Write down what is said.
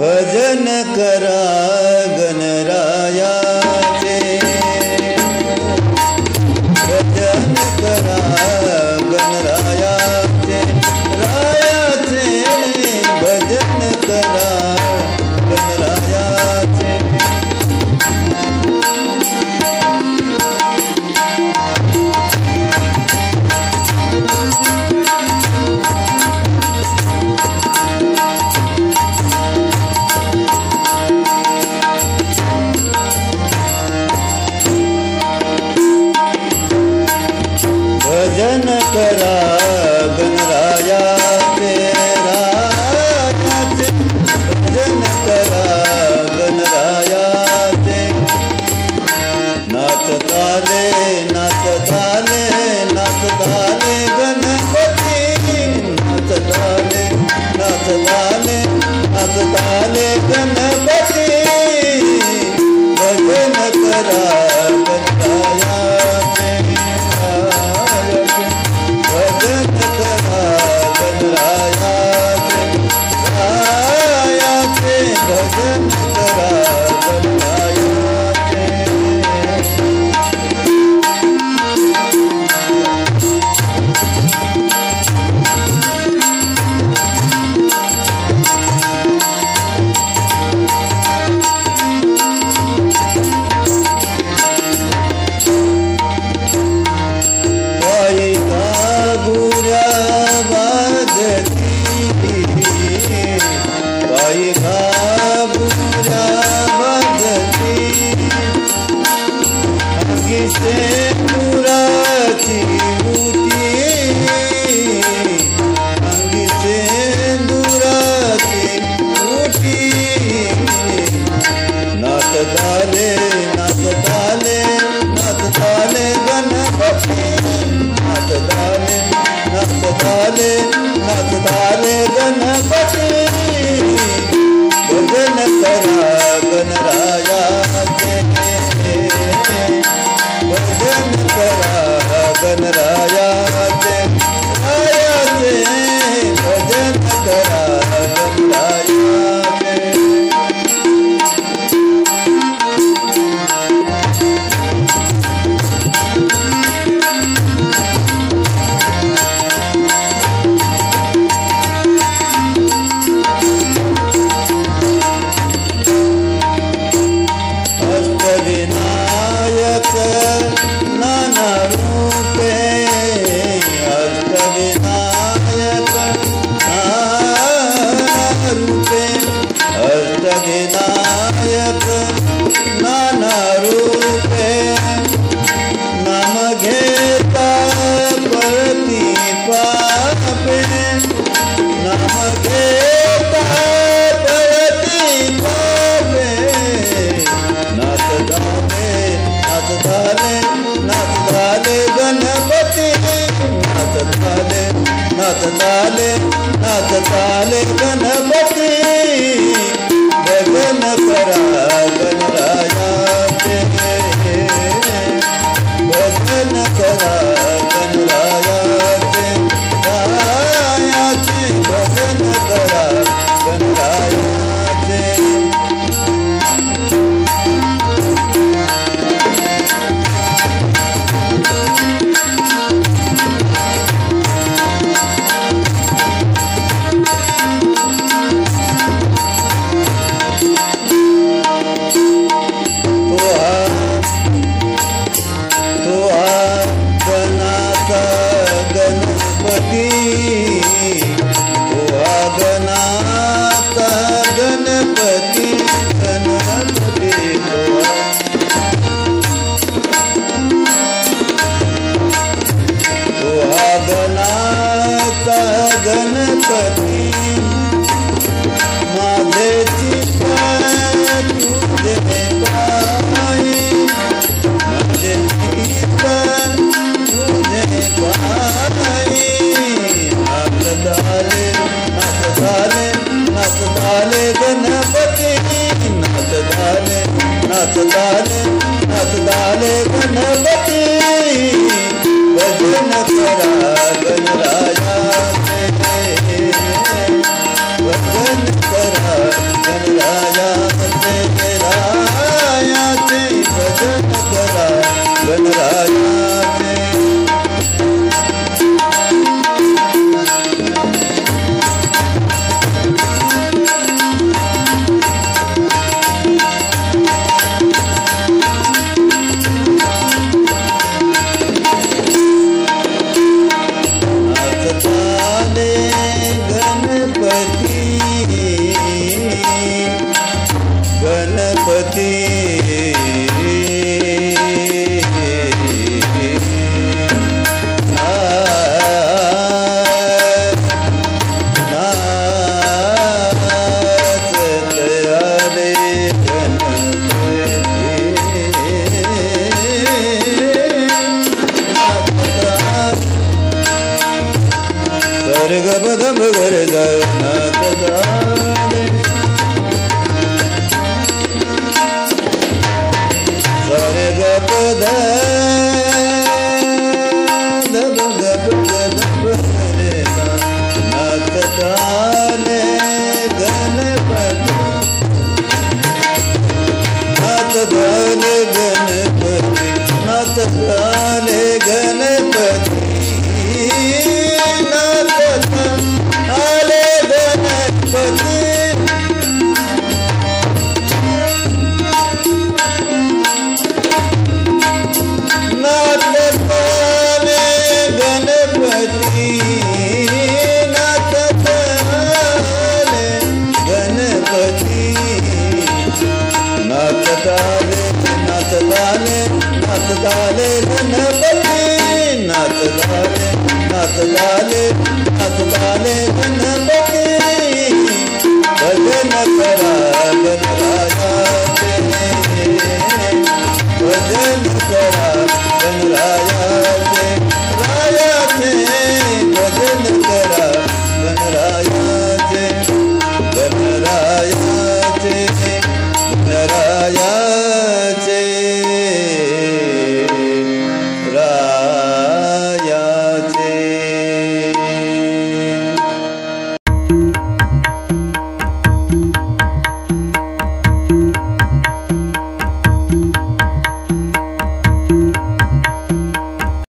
भजन करा गणरायाचे, भजन करा गणरायाचे, रायाचे भजन करा गणरायाचे। भजन करा गणरायाचे, रायाचे भजन करा गणरायाचे। नाचताले नाचताले नाचताले गणपती, नाचताले नाचताले नाचताले गणपती। भजन करा गणरायाचे, भजन करा गणरायाचे, रायाचे भजन करा गणरायाचे। पायी घाबुऱ्या वाजती, अंगीचे पुराची उटी, अंगीचे दुराची उटी। नाचताले नाचताले नाचताले गणपती, नाचताले नाचताले नाचताले गणपती। भजन करा गणरायाचे, भजन करा गणरायाचे, रायाचे भजन करा गणरायाचे। अष्टविनायक नाना रूपे, अष्टविनायक नाना रूपे, अष्टविनायक नाना रूपे। नाम घेता परती पापे, नाम घेता परती पापे। नाचताले नाचताले नाचताले गणपती, नाचताले नाचताले नाचताले गणपती। भजन करा गणरायाचे, भजन करा गणरायाचे, रायाचे भजन करा गणरायाचे। गणपती माझेची पाय तुझे पाय, माझेची पाय तुझे पाय। नाचताले नाचताले नाचताले गणपती, नाचताले नाचताले नाचताले गणपती। भजन करा गणरायाचे, भजन करा गणरायाचे। गणपती नाचताले गणपती भजन करा गणरायाचे भजन करा गणरायाचे